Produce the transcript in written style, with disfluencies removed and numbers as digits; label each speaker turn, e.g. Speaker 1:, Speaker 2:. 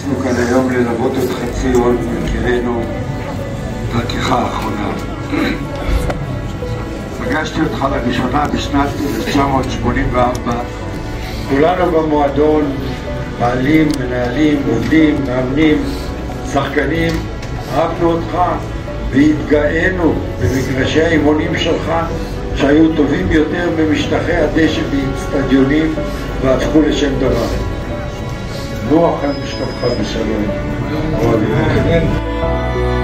Speaker 1: התכנסנו כאן היום ללוות אותך ציון, יקירנו, דרכך האחרונה. פגשתי אותך לראשונה בשנת 1984. כולנו במועדון, בעלים, מנהלים, עובדים, מאמנים, שחקנים, אהבנו אותך והתגאינו במגרשי האימונים שלך שהיו טובים יותר במשטחי הדשא באצטדיונים והפכו לשם דבר. רוח על משקפך בשלום.